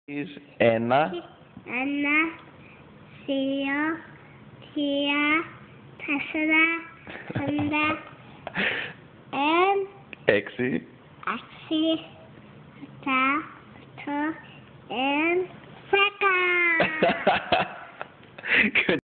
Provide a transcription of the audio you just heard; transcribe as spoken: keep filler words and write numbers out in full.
is ένα, ένα, δύο, τρία, τέσσερα, πέντε, έξι, έξι, επτά, οκτώ, δέκα.